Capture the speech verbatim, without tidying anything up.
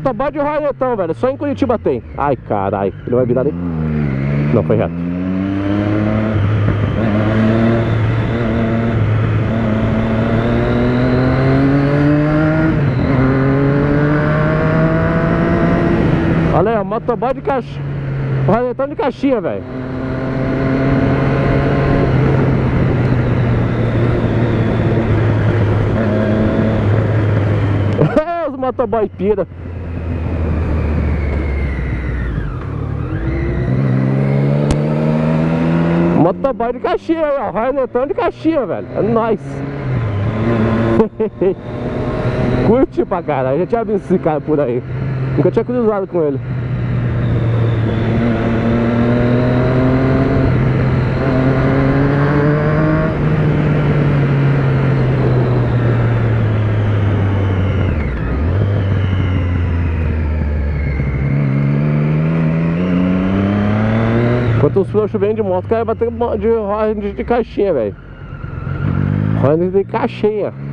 Motoboy de Roletão, velho. Só em Curitiba tem. Ai, caralho. Ele vai virar ali? Não, foi reto. Olha aí, ó, motoboy de caixinha. Roletão de caixinha, velho. Os motoboy pira. Motoboy de caixinha, ó. Roletão de caixinha, velho. É nóis. Curte pra caralho. Já tinha visto esse cara por aí. Nunca tinha cruzado com ele. Enquanto os frouxos vêm de moto, o cara vai bater de, de, de caixinha, velho. Roda de caixinha.